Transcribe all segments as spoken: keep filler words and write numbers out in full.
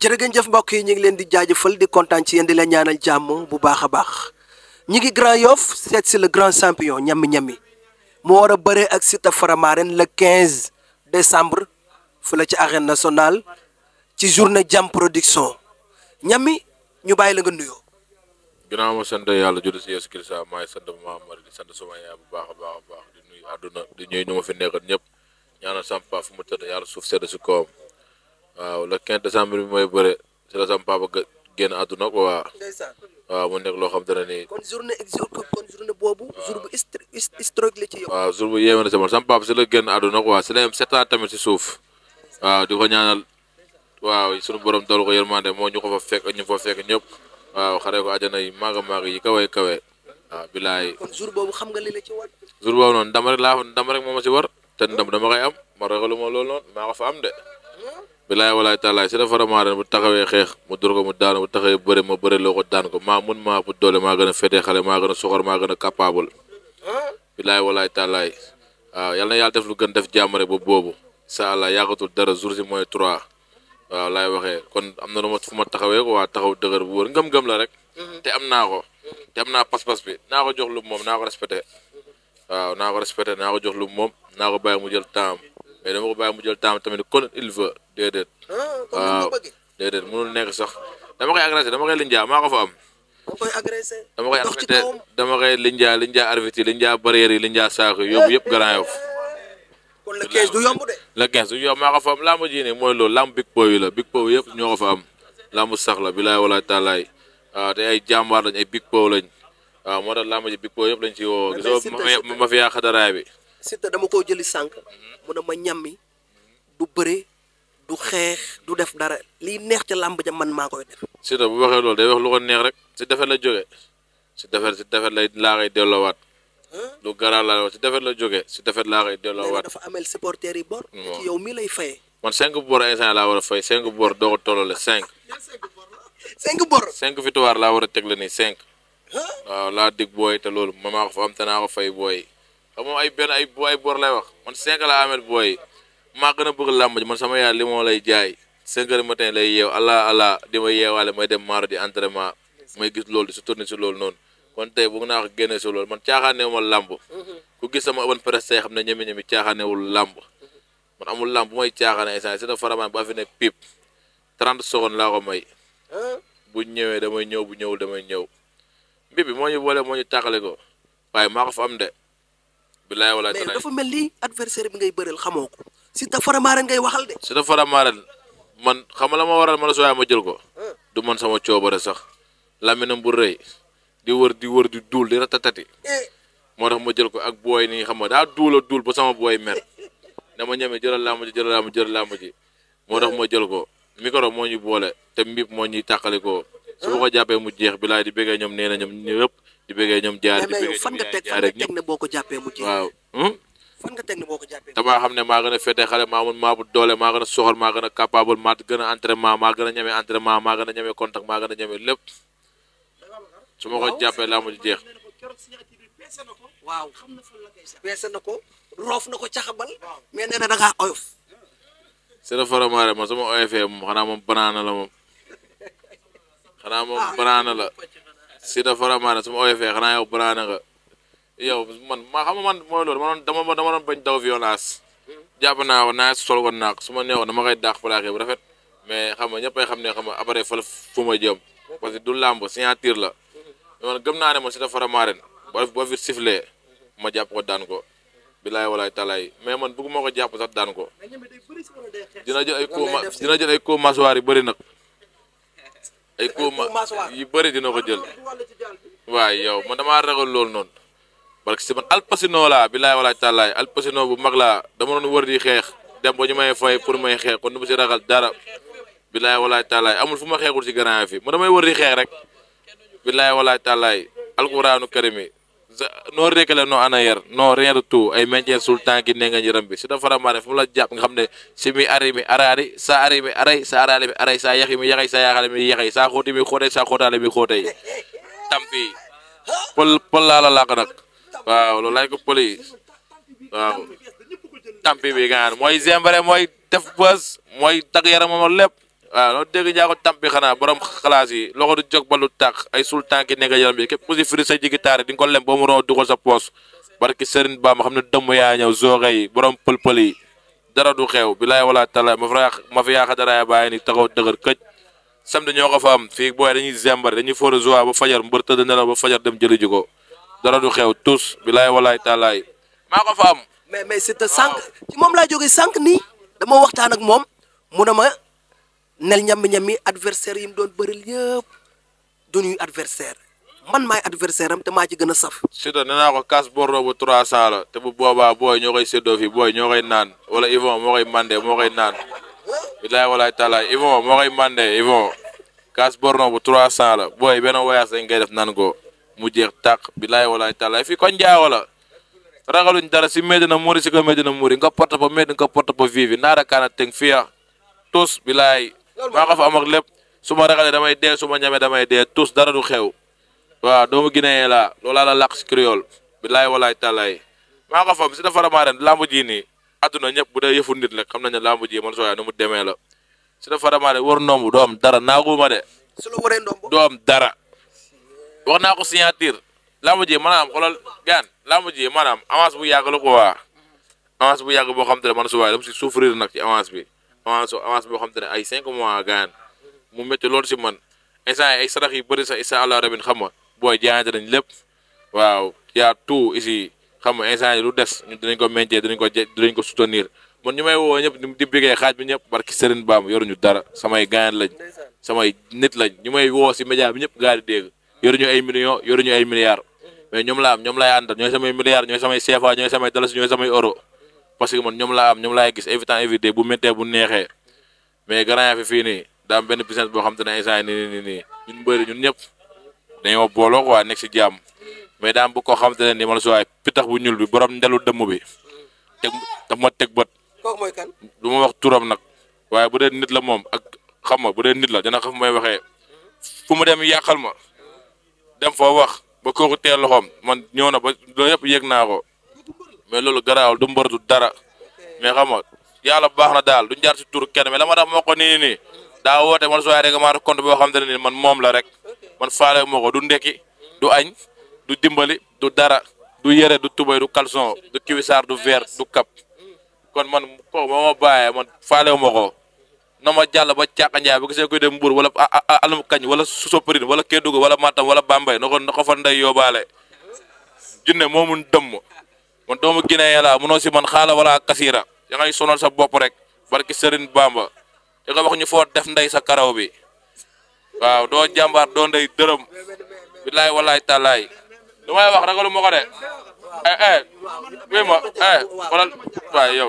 jërëjëf mbokk yi ñu ngi leen di jaajëfal di kontaan ci yéen di la ñaanal jàmm bu baax a baax ñi ngi Grand Yoff seet si le grand champion ñami ñami mu war a bëree ak Siteu Faramareen le quinze décembre fu la ci arène nationale ci journée Jam Production ñami ñu bàyyi la nga nuyoo. ginnaaw ma sant yàlla julli si Yeesu Kirista maa ngi sant Muhammad di sant sama yaay bu baax a baax a baax di nuyu àdduna di ñuy ñu ma fi nekkat ñëpp ñaanal sama papa fu mu tëdd yàlla suuf sedd si kawam waaw le quinze décembre bi mooy bëre si la sama papa génn àdduna ko waa waaw mu nekk loo xam te ne nii. kon journée kon journée boobu. jour bu historique la ci yow. waaw jour bu yéeme na sama sama papa si la génn àdduna ko waa si la yem sept ans tamit si suuf waaw di ko ñaanal waaw sunu borom doolu ko yërmande moo ñu ko fa fekk ñu fa fekk ñëpp waaw xaree ko àjjana yi maaga maaga yi kawe kawe waaw bilaay. kon jour boobu xam nga li la ci war. jour boobu noonu ndam rek laa ndam rek moo ma si war te ndam dama koy am ma ragalu ma loolu noonu maa ko fa am de. bilaay walaay taalaay Siteu Faramareen bu taxawee xeex mu dur ko mu daanu bu taxawee bëre ma bëre loo ko daan ko maa mun maa bu doole maa gën a féetee xale maa gën a soxor maa gën a capable bilaay walaay taalaay waaw yal na yàlla def lu gën def jàmm rek ba boobu incha allah yàggatul dara jour si mooy trois waaw laay waxee kon am na lu ma fu ma taxawee ko waa taxaw dëgër bu wóor ngëm-ngëm la rek te am naa ko te am naa pas-pas bi naa ko jox lu moom naa ko respecté waaw naa ko respecté naa ko jox lu moom naa ko bàyyi mu jël temps mais dama ko bàyyi mu jël temps tamit kon il veut déedéet waaw déedéet mënul nekk sax dama koy agressé dama koy linjaa maa ko fa am dama koy affecté dama koy linjaa linjaa arbitre yi linjaa barrière yi linjaa saako yi yóbbu yëpp Grand Yoff kon le quinze du yomb de le quinze du yomb maa ko fa am lamb ji ne mooy loolu lamb big po yi la big po yëpp ñoo ko fa am lamb sax la bilaay walaay taalaay waaw te ay jàmbaar lañ ay big po lañ waaw moo tax lamb ji big po yëpp lañ ci woo gisoo ma fi yaa xadaraay bi Siteu dama koo jëli sànq mu ne ma ñammi du bëre du xeex du def dara liy neex ca làmb ja man maa koy def. Siteu bu waxee loolu day wax lu ko neex rek si defet la jóge si defet si defet lay laa koy delloowaat lu garaa laa wax si defet la jóge si defet laa koy delloowaat dafa amel supporters yi bor. ci yow mii lay fayee. man cinq bor instant laa war a fay cinq bor doo ko tollale cinq. cinq bor. cinq victoire laa war a tegle nii cinq. waaw laa dig booy te loolu ma maa ko fa am te naa ko fay booy. xam moom ay benn ay ay bor lay wax man cinq laa amee booy maa gën a bëgg làmb ji man sama yaay li moo lay jaay cinq heures matin lay yeew allah allah di ma yeewaale may dem maaro di entraînement may gis loolu di su tourné si loolu noonu kon tey bëgg naa ko génne si loolu man caaxaanewu ma làmb ku gis sama open presse tey xam ne ñemi ñemi caaxaanewul làmb man amul làmb bu may caaxaane instant Siteu Faramareen ba fi nekk pip trente secondes laa ko may bu ñëwee damay ñëw bu ñëwul damay ñëw mbi bi moo ñu boole moo ñu tàqale ko waaye maa ko fa am de bilaay walaay mais dafa mel ni adversaire bi ngay bëreel xamoo ko Siteu Faramareen ngay waxal de. Siteu Faramareen man xam nga la ma waral ma la sooy ma jël ko. du man sama coobare sax laminam bu rëy di wër di wër di duul di ratatati moo tax ma jël ko ak booy nii xam nga daa duula duul ba sama booy mer dama ñeme jëlal làmb ji jëlal làmb jëlal làmb ji moo tax ma jël ko micro moo ñu boole te mbib moo ñuy tàqali ko su ma ko jàppee mu jeex bilaay di bëggee ñoom nee na ñoom ñëpp. di bëggee ñoom jaar di bëggee fan nga teg fan nga teg ne boo ko jàppee mu jeex. waaw. fan nga teg ne boo ko jàppee. damaa xam ne maa gën a féetee xale maa mun maa bu doole maa gën a soxal maa gën a capable maa gën a entraînement maa gën a ñeme entraînement maa gën a ñeme contact maa gën a ñeme lépp su ma ko jàppee laa mu jeex. waaw peese na ko roof na ko caxabal mais nee na da ngaa oyof. Siteu Faramareen man sama oyofee moom xanaa moom banaana la moom xanaa moom banaana la. Siteu Faramareen su ma oyofee xanaa yow banaana nga yow man maa xam man mooy loolu ma doon dama dama doon bañ daw violence jàpp naa ko naa sol woon naa ko su ma neexoon dama koy daax plaqué bu rafet mais xam nga ñëppay xam ne xam nga après fa la fu ma jëm parce que du làmb signature la man gëm naa ne man Siteu Faramareen boo boo fi sifflé ma jàpp ko daan ko bilaay walaay talaay mais man bëgguma ko jàpp sax daan ko dina jël ay coups dina jël ay coups mâchoire yu bëri nag ay coups yu bëri dina ko jël waaye yow man damaa ragal loolu noonu parce que si man alpacino laa bilaay walaay taalaay alpacino bu mag laa dama doon wër di xeex dem ba ñu may fay pour may xeex kon du ma si ragal dara bilaay walaay taalaay amul fu ma xeexul si Grand Yoff fi man damay wër di xeex rek bilaay walaay taalaay alquraanu karimi noo réclé noo ana yer non rien de tout ay maintien sultan ki ne nga ñëram bi Siteu Faramareen fu mu la jàpp nga xam ne si mi ari mi araari sa ari mi aray sa araali mi aray sa yaxi mi yaxay sa yaxale mi yaxay sa xooti mi xootey sa xootaale mi xootey tampi pël pël laa la làkk nag waaw loolu laay ko pël yi waaw tampi bi gaan mooy zembare mooy def bës mooy tag yaramam lépp waaw loolu dégg njaa ko tampi xanaa borom xalaas yi loxo du jóg ba lu tàq ay sultan ki nekk yaram bi képp ku si firi sa jigi taari di nga ko lem ba mu ron dugal sa poos barki Serigne Ba ma xam ne dëmm yaa ñëw zooxe yi borom pël-pël yi dara du xew bilaay wala talaay ma fa ma fi yaaxa dara bàyyi ni taxaw dëgër këj samedi ñoo ko fa am fii booy dañuy zembare dañuy fóore joie ba fajar mbër tëdd nelaw ba fajar dem jëli ji ko dara du xew tous bilaay walaay talaay maa ko fa am. mais mais c'est sànq ci moom laa jógee sànq nii dama waxtaan ak moom mu ne ma nel ñambi-ñambi adversaire yi mu doon bëril yëpp du ñuy adversaire man maay adversaire am te maa ci gën a saf. surtout nee naa ko casse bordeaux bu trois cent la te bu boobaa booy ñoo koy séddoo fi booy ñoo koy naan wala Yvon moo koy mandé moo koy naan bilaay walaay talaay Yvon moo koy mandé Yvon casse bordeaux bu trois cent la booy benn voyage dañ koy def naan ko mu jeex tàq bilaay walaay talaay fii ko njaago la ragaluñ dara si Medina Mouri si ko Medina Mouri nga porte pa Medina nga porte pa vivi naara kaana teg fiya tous bilaay maa ko fa am ak lépp su ma ragalee damay dee su ma ñamee damay dee tous dara du xew waaw doomu Guinée la loolaa la làq si créole bilaay walaay talaay maa ko fam si dafa ramaaren lamb ji nii adduna ñëpp bu dee yëfu nit rek xam nañ ne lamb ji man sooyaa nu mu demee la si dafa ramaaren war ndomb doom dara naaguma de su la waree ndomb doom dara wax naa ko signature lamb ji maanaam xoolal gaan lamb ji maanaam avance bu yàgg la ko waa avance bu yàgg boo xam te ne man su waay dama si souffrir nag ci avance bi avance avance boo xam te ne ay cinq mois gaan mu métti loolu si man instant ay sarax yi bëri sax instant allah rabin xam nga booy jaayante nañ lépp waaw yaa tout ici xam nga instant yi lu des ñun dinañ ko maintenir dinañ ko dinañ ko soutenir man ñu may woo ñëpp di biggee xaaj bi ñëpp barki Serigne Bam yoruñu dara samay gaañ lañ samay nit lañ ñu may woo si média bi ñëpp gaa di dégg yoruñu ay millions yoruñu ay milliards mais ñoom laa am ñoom laay àndal ñooy samay milliards ñooy samay C F A ñooy samay dalasi ñooy samay euro parce que man ñoom laa am ñoom laay gis évitant évité bu méttee bu neexee mais grand fi fii nii daa am benn business boo xam te ne instant nii nii nii ñun bëri ñun ñëpp dañoo booloo quoi nekk si jàmm mais daa am bu ko xam te ne nii man su waay pitax bu ñuul bi borom ndelu dëmm bi teg daf ma teg bët. kooku mooy kan. du ma wax turam nag waaye bu dee nit la moom ak xam ma bu dee nit la dina xam may waxee fu mu dem yàqal ma dem foo wax ba kooku teel loxoom man ñëw na ba loolu yëpp yëg naa ko mais loolu garaawul du mbër du dara mais xam nga yàlla baax na daal duñ jaar si tur kenn mais la ma tax moo ko nii nii daa woote man soo rek maa compte boo xam te ne nii man moom la rek man faale moo ko du ndekki du añ du dimbali du dara du yére du tubay du caleçon du kiwisaar du verre du kap kon man kooku moo ma bàyyee man faale moo ko na ma jàll ba Càkka Njaay ba gisee koy dem Mbuur wala alum kañ wala Soprim wala Kédougou wala Matam wala Bambey na ko na ko fa ndey yóbbaale junne moo mun dëmm man doomu Guinée la munoo si man xaala wala kasiira ya ngay sonal sa bopp rek barki Serigne Bamba te nga wax ñu foo def ndey sa karaw bi waaw doo jàmbaar doo ndey dërëm bilaay walaay talaay lu may wax ragalu ma ko de eh eh wéy ma eh xoolal waay yow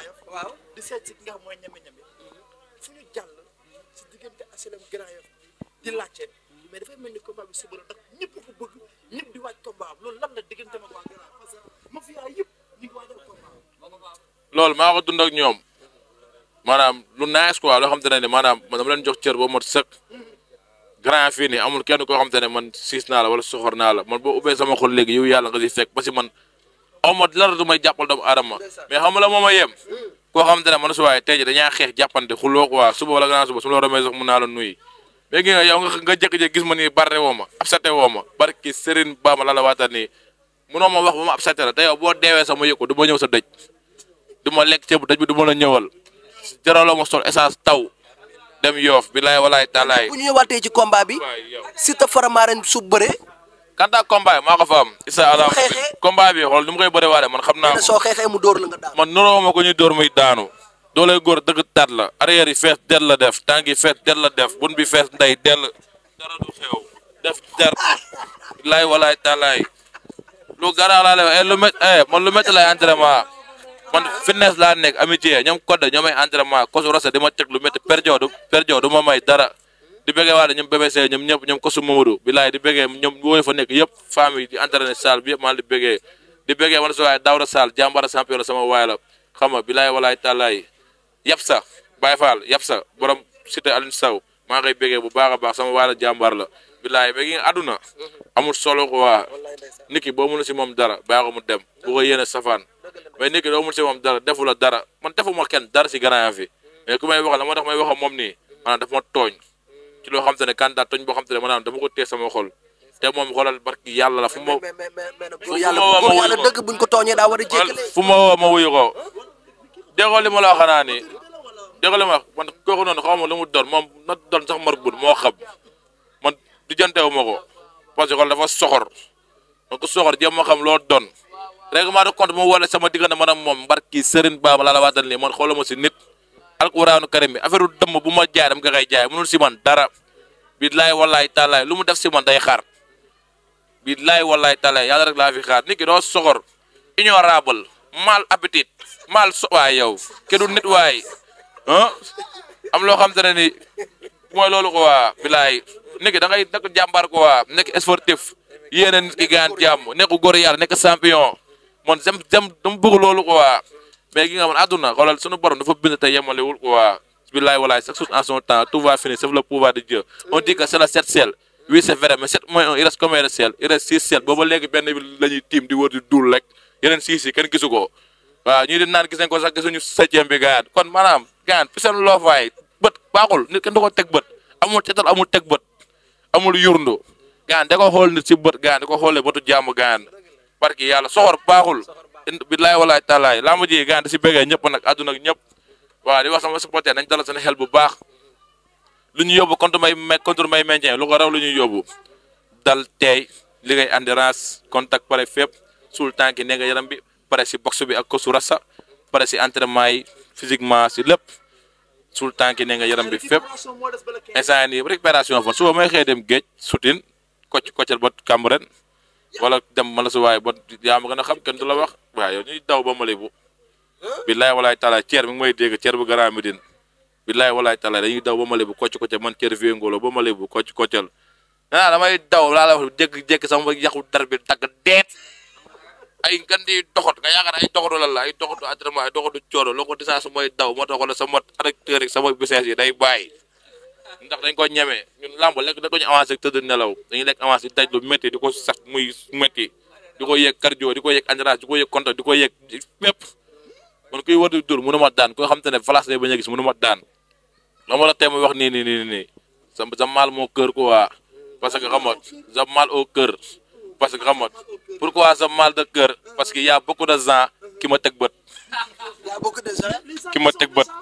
di seet si nga xam mooy ñame-ñame fu ñu jàll si diggante asilem Grand Yoff di laajte mais dafay mel ni combat bi suba la ndax ñëpp ko bëgg ñëpp di waaj combat loolu lan la diggante ma waa Grand parce que mafia yëpp ñu ngi waajal combat loolu maa ko dund ak ñoom maanaam lu nice quoi loo xam te ne ni maanaam man dama leen jox cër ba mot sëkk Grand fii nii amul kenn koo xam te ne man siis naa la wala soxor naa la man boo ubbee sama xol léegi yow yàlla nga si fekk parce que man aw ma dara du may jàppal doomu aadama mais xam nga la moo ma yem koo xam te ne man su waaye tey jii dañaa xeex jàppante xuloo quoi suba wala gannaaw suba su ma la romee sax mun naa la nuyu mais gi nga yow nga nga jékki-jékki gis ma nii barre woo ma absate woo ma barki Serigne Bama la la waatal nii munoo ma wax ba ma absate la te yow boo deewee sama yëg ko du ma ñëw sa dëj du ma lekk ceeb dëj bi du ma la ñëwal jaraloo ma sol essence taw dem Yoff bilaay walaay talaay bu ñu ñëwaatee ci combat bi Siteu Faramareen su bëree. kanta combat maa ko fa am isa ala combat bi xool ni mu koy bëre waale man xam naa ko soo xeexee mu dóor la nga daanu man noroo ma ko ñuy dóor muy daanu doolay góor dëgg tat la arrière yi fees del la def tànk yi fees del la def bun bi fees ndey del dara du xew def der bilaay walaay talaay lu garaa laa lay lu met eh man lu métti lay entraînement man fitness laa nekk amitié ñoom code ñoom ay entraînement kosu rasa di ma teg lu métti perjo du perjo du ma may dara di bëggee waale ñoom B B C ñoom ñëpp ñoom kosu Mamadou bilaay di bëggee ñoom wooyu fa nekk yëpp famille di entraîné salle bi yëpp maa di bëggee di bëggee man sa waay Daouda Sall jàmbara champion la sama waay la xam nga bilaay walaay tàllaay yàpp sa Baye Fall yàpp sa borom cité Alioune Sow maa ngay bëggee bu baax a baax sama waay la jàmbar la bilaay ba gi nga àdduna amul solo ko waa nit ki boo mënul si moom dara bàyyi ko mu dem bu ko yéene safaan mais nit ki doo mënul si moom dara defu la dara man defuma kenn dara si Grand Yoff fi mais ku may waxal la moo tax may wax moom nii maanaam daf ma tooñ ci loo xam te ne candidat tooñ boo xam te ne maanaam dama ko téye sama xol te moom xoolal barki yàlla la fu ma. mais mais mais mais nag góor yàlla góor yàlla dëgg buñ ko tooñee daa war a jéggale. fu ma woo ma wuyu ko déggoo li ma la wax xanaa ni déggoo li ma wax man kooku noonu xaw ma lu mu doon moom na doon sax mar bun moo xam man di jantewu ma ko parce que xool dafa soxor man ko soxor jéem ma xam loo doon règlement de compte mu wala sama diggante man ak moom barki Serigne Baba laa la waatal nii man xoolama si nit alquraanu karim bi affaire dëmm bu ma jaay dama ko koy jaay mënul si man dara billaay wallaay taalaay lu mu def si man day xaar billaay wallaay taalaay yàlla rek laa fi xaar nit ki doo soxor ignorable mal appétit mal so waay yow ke du nit waay ah am loo xam te ne ni mooy loolu ko waa billaay nit ki da ngay nekk jàmbaar ko waa nekk sportif yéene nit ki gaan jàmm nekk góor yàlla nekk champion man jam jam dama bëgg loolu ko waa mais gi nga xam àdduna xoolal sunu borom dafa bind te yemalewul ko waa billaay wallaay chaque chose en son temps tout va finir sauf le pouvoir de Dieu on dit que c'est la sept ciel oui c'est vrai mais sept moins un il reste combien de ciel il reste six ciel booba léegi benn bi la ñuy tiim di wër di dul rek yeneen six yi kenn gisu ko waaw ñii di naan gis nañ ko sax gisuñu septième bi gaan kon maanaam gaan fi seen loofaay bët baaxul nit kenn du ko teg bët amul tetal amul teg bët amul yurndu gaan da ko xool nit si bët gaan da ko xoolee bëtu jàmm gaan barki yàlla soxor baaxul billaay walaay taalaay laa ma ji gaan da si bëggee ñëpp nag àdduna ak ñëpp waaw di wax sama supporter nañ dalal seen xel bu baax lu ñu yóbbu contre may me contre may maintien lu ko raw lu ñuy yóbbu dal teey liggéey endurance contact pare fépp suul tànki ne nga yaram bi pare si boxe bi ak kosu rasa pare si entraînement yi physiquement si lépp suul tànki ne nga yaram bi fépp instant nii récupération fa suba may xëy dem géej sutin kocc koccal ba Cambérène wala dem ma la su waaye ba yaa ma gën a xam kenn du la wax waaw yow ñuy daw ba Malibu billaay walaay taala ceer mi ngi may dégg ceer bu Grand Médine billaay walaay taala dañuy daw ba Malibu kocc koccal man ceer vie ngolo ba Malibu kocc koccal ah damay daw laa la wax jékki-jékki sama yàqu dar bi tagg deet ay ngan di doxot nga yaakaar ay doxatu lan la ay doxatu entraînement ay doxatu coono loo ko distance mooy daw moo tax wala sama acteur yi sama business yi day bàyyi ndax dañ ko ñemee ñun làmb lekk da ko ñu avancé tëdd nelaw dañuy lekk avancé daj lu métti di ko sax muy métti di ko yëg cardio di ko yëg endurance di ko yëg contact di ko yëg fépp man kuy war di dur mënu ma daan ko xam te ne place lay bañ a gis mënu ma daan la ma la tey wax nii nii nii nii sa sa mal moo kër ko waa parce que xam nga sa mal au cœur parce que xam nga pourquoi sa mal de cœur parce que y a beaucoup de gens qui ma teg bët y a beaucoup de gens ki ma teg bët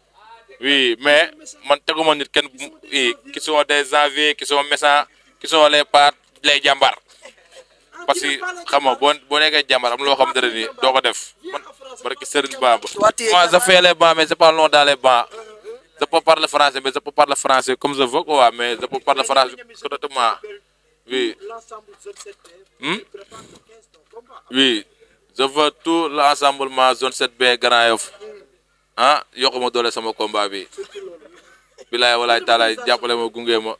oui mais man teguma nit kenn qui sont des envieux qui sont méchants qui sont les pas les jàmbaar parce que xam nga boo boo nekkee jàmbaar am loo xam ne nii doo ko def man barki Serigne Bamba moi je fais les bancs mais je parle non dans les bancs je peux parler français mais je peux parler français comme je veux quoi mais je peux parler français correctement oui hmm? oui je veux tout l'ensemble zone sept B Grand Yoff ah yokku ma doole sama combat bi bilaay walaay taalaay jàppale ma gunge ma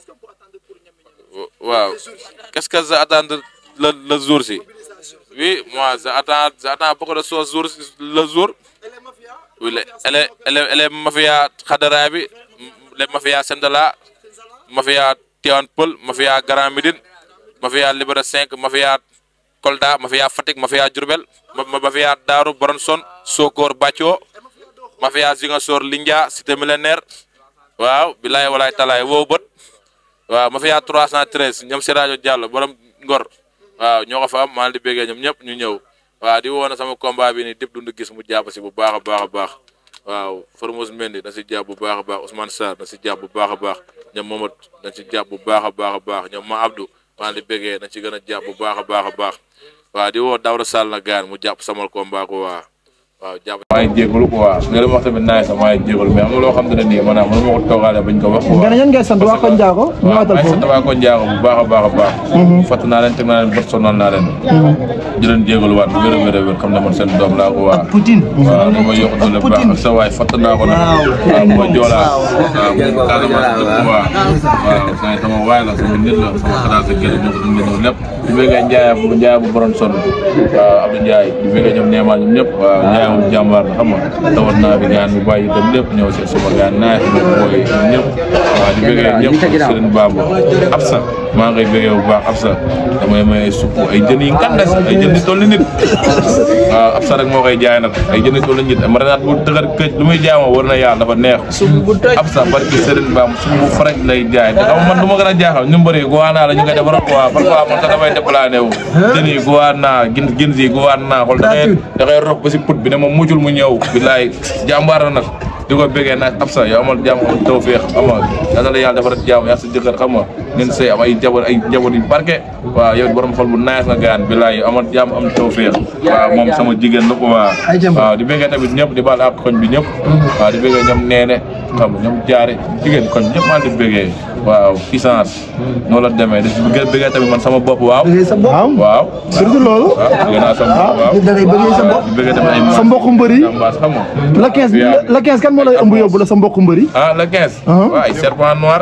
waaw qu'est-ce que j'attends le le jour si oui moi j'attends j'attends beaucoup de choses jour le jour oui les les les mafia xadara bi les mafia Sendala mafia Tivaouane Peulh mafia Grand Médine mafia Liberté cinq mafia Kolda mafia Fatick mafia Diourbel mafia Darou Bronson Sokor Bathio mafia Ziguinchor Lindia Cité Millénaire waaw bilaay walaay talaay woo bët waaw mafia trois cent treize ñoom si rajo Diallo borom Ngor waaw ñoo ko fa am maa ngi di béggee ñoom ñëpp ñu ñëw waaw di woon sama combat bi ni dip dund gis mu jàpp si bu baax a baax a baax waaw Formose Mendy na si jàpp bu baax a baax Ousmane Sarr na si jàpp bu baax a baax ñoom Momad na si jàpp bu baax a baax a baax ñoom Ma Abdou maa ngi di béggee na ci gën a jàpp bu baax a baax a baax waaw di woo Daouda Sall na gaan mu jàpp samal combat ko waa waaw jàpp maa ngi jégalu quoi nga dem wax tamit naay sax maa ngi jégalu mais am na loo xam ne nii maanaam mënu ma ko toogaale bañ ko wax quoi nga ne ñan ngay sant waa Kon Ndiago ñëwatal foofu sant waa Kon Ndiago bu baax a baax a baax fatt naa leen teg naa leen bët sonal naa leen di leen jégalu waat bu wér a wér a wér xam ne man seen doom laa ko waa Poutine waaw dama yokk doole baax ak sa waay fatt naa ko nag waaw mooy joolaa waaw moom carrément dëkk waa waaw sa sama waay la sama nit la sama xalaat sa gën ñoo ko dundee lépp di bëggee Ndiaye bu Ndiaye bu borom sonn waaw Abdou Ndiaye di bëggee ñoom neemaa ñoom ñëpp waaw Ndiaye moom jàmbaar la xam nga tawat naa fi gaan bu bàyyi dem lépp ñëw si sama gaan naa fi booy ñoom ñëpp waaw di bëggee ñëpp Serigne Bamba Absa maa ngay bëggee bu baax Absa damay may ay supp ay jën yi ngandes ay jën yi toll nit waaw Absa rek moo koy jaay nag ay jën yi toll nit ma renaat bu dëgër këj lu muy jaay ma war na yàlla dafa neex Absa barki Serigne Bam supp bu faraj lay jaay te xam man du ma gën a jaaxal ñu mbëri guwaanaa la ñu koy defar quoi parfois man sax damay déplané wu jën yi guwaanaa gin gin si guwaanaa xool da ngay da ngay rox ba si put bi ne moom muccul mu ñëw bilaay jàmbaar na nag di ko bëggee naaj Absa yow amal jàmm am tawfeex xam nga yàlla la yàlla defar jàmm yaa sa jëkkër xam nga ngeen sëy am ay jabar ay jabar yu barke waaw yow borom xol bu naaj nga gaan bilaay amal jàmm am tawfeex waaw moom sama jigéen la ko waa waaw di bëggee tamit ñëpp di baal ak koñ bi ñëpp waaw di bëggee ñoom neene xam nga ñoom jaare jigéen koñ ñëpp maa di bëggee waaw puissance noonu la demee di bëggee tamit man sama bopp waaw waaw surtout loolu waaw bëggee naa sama bopp waaw da ngay bëggee sa bopp di bëggee tamit ay sa mbokku mbëri ambaas xam nga la quinze la quinze kan moo lay ëmb yóbbu la sa mbokku mbëri ah le quinze waaw ay serpent noir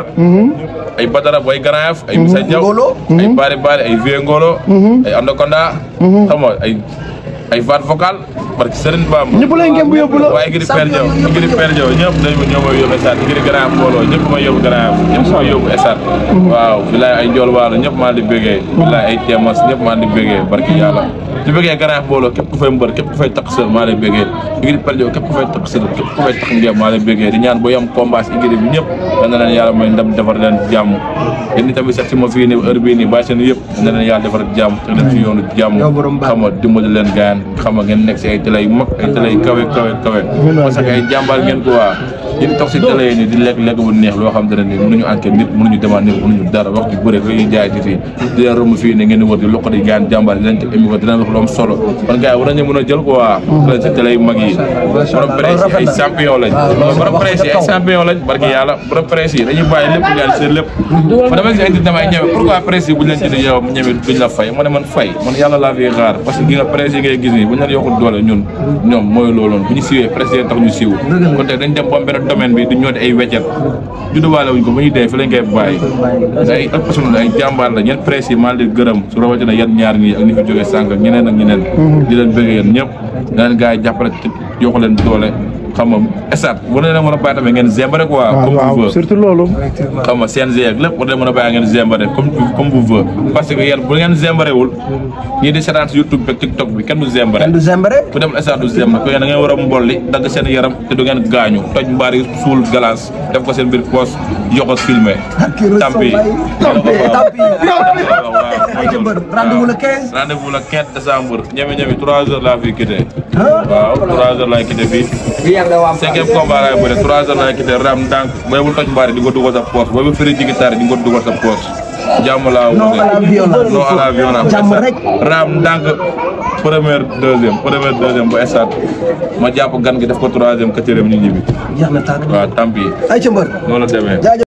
ay Badara Boy Grand Yoff ay Moussa Diaw ay Bari Bari ay Vieux Ngolo ay Andokonda xam nga ay ay vaat vocal parce que Serigne Bamba ñëpp lay ngeen bu yóbbu la waaye ngir per Diaw ngir per Diaw ñëpp dañ ma ñoo may yóbbu esat ngir Grand Yoff mbooloo ñëpp may yóbbu Grand Yoff ñëpp may yóbbu esat waaw bilaay ay Njool Waalo ñëpp maa di bëggee bilaay ay Temas ñëpp maa di bëggee barki yàlla di bëggee Grand Yoff mbooloo képp ku fay mbër képp ku fay takk sër maa lay bëggee ngir per Diaw képp ku fay takk sër képp ku fay takk ngeen maa lay bëggee di ñaan boo yam combat ngir bi ñëpp yal na leen yàlla may ndam defar leen jàmm yéen tamit sax si ma fii nii heure bii nii bàyyi seen yëpp yal na leen yàlla defar jàmm te leen si yoonu jàmm xam nga dimbali leen gaayan xam nga ngeen nekk si ay télé yu mag ay télé yu kawe kawe kawe parce que ay jàmbaar ngeen ko waa yéen toog si télé yi nii di lekk lekk bu neex loo xam te ne nii mënuñu enquête nit mënuñu demaat nit mënuñu dara wax ju bëri dañuy jaay nit yi di leen romb fii ne ngeen di wër di loqati gaan jàmbaar di leen teg émission di leen wax lu am solo kon gars yi war nañu mën a jël ko waa leen si télé yu mag yi borom presse yi ay champion lañ borom presse yi ay champion lañ barki yàlla borom presse yi dañuy bàyyi lépp gaan seen lépp ma dama gis ay nit damay ñeme pourquoi presse yi buñ leen jëlee yow ñeme duñ la fay ma ne man fay man yàlla laa fi xaar parce que gi nga presse yi ngay gis nii buñ leen yokkul doole ñun ñoom mooy looloon bu ñu siwee presse yi tax ñu siw kon tey dañ dem ba benn domaine bi di ñoote ay weccet judduwaale wuñ ko ba ñuy dee fi lañ koy bàyyi ay ak personne ay jàmbaar la ñeen presse yi maa leen gërëm su rawatina yan ñaar ñi ak ni fi jógee sànq ak ñeneen ak ñeneen di leen bëgg yéen ñëpp daan gars yi jàppale yokku leen doole xam nga esat war na leen mën a bàyyi tamit ngeen zembare quoi comme vous voulez surtout loolu xam nga C N G ak lépp war na mën a bàyyi ngeen zembare comme comme vous voulez parce que yéen bu ngeen zembarewul ñii di seetaan si YouTube ak TikTok bi kenn du zembare kenn du zembare bu dem esat du zembare ko yéen da ngeen war a mbolli dagg seen yaram te du ngeen gaañu toj mbaar yi suul glace def ko seen biir poos yoxos filmé tampi rendez-vous le quinze rendez-vous le quinze décembre ñeme ñeme trois heures laa fi quitté waaw trois heures laay quitté fii cinquième combat laay bëre trois heures laay quitté ram ndànk booy bul toj mbaari di ko dugal sa poche booy bu firi jigi tari di ko dugal sa poche jàmm laa wute non à la violence ram ndànk première deuxième première deuxième ba estat ma jàpp gan gi def ko troisième quatrième ñu ñibbi waaw tampi ay ca mbër noonu la demee